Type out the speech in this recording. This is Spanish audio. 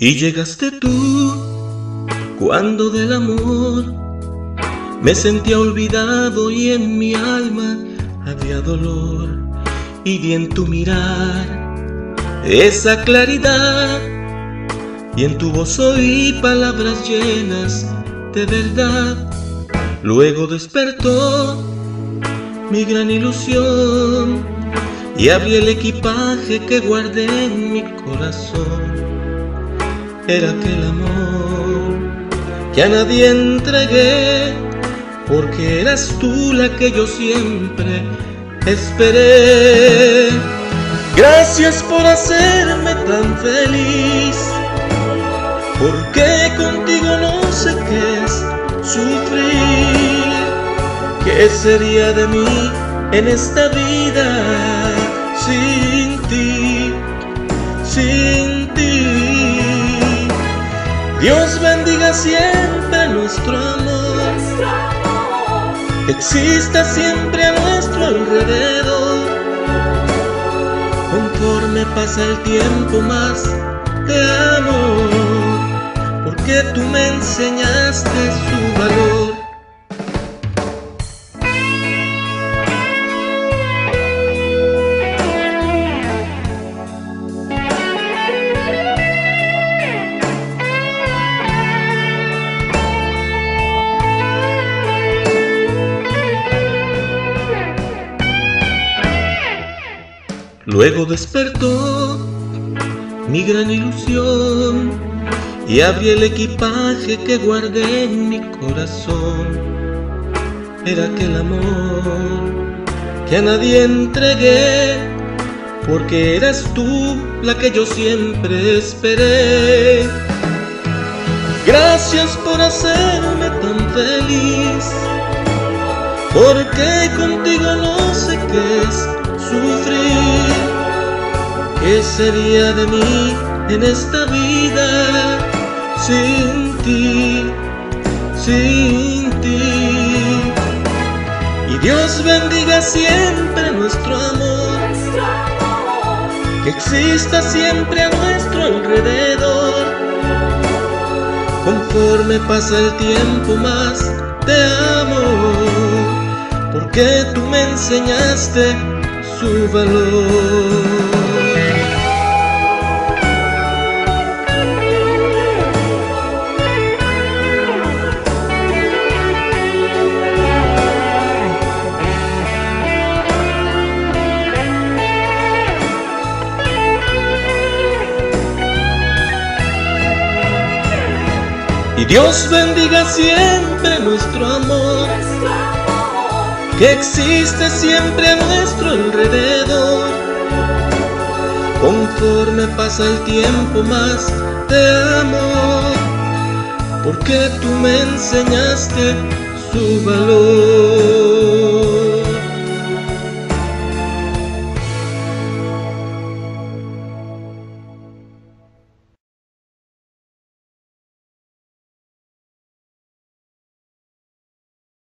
Y llegaste tú, cuando del amor me sentía olvidado y en mi alma había dolor. Y vi en tu mirar esa claridad, y en tu voz oí palabras llenas de verdad. Luego despertó mi gran ilusión y abrí el equipaje que guardé en mi corazón. Era aquel amor que a nadie entregué, porque eras tú la que yo siempre esperé. Gracias por hacerme tan feliz, porque contigo no sé qué es sufrir. ¿Qué sería de mí en esta vida sin ti, sin ti? Dios bendiga siempre nuestro amor, que exista siempre a nuestro alrededor. Conforme pasa el tiempo más te amo, porque tú me enseñaste su valor. Luego despertó mi gran ilusión y abrí el equipaje que guardé en mi corazón. Era aquel amor que a nadie entregué, porque eras tú la que yo siempre esperé. Gracias por hacerme tan feliz, porque contigo no sé qué es sufrir. ¿Qué sería de mí en esta vida sin ti, sin ti? Y Dios bendiga siempre nuestro amor, que exista siempre a nuestro alrededor. Conforme pasa el tiempo más te amo, porque tú me enseñaste su valor. Y Dios bendiga siempre nuestro amor, que existe siempre a nuestro alrededor. Conforme pasa el tiempo más te amo, porque tú me enseñaste su valor.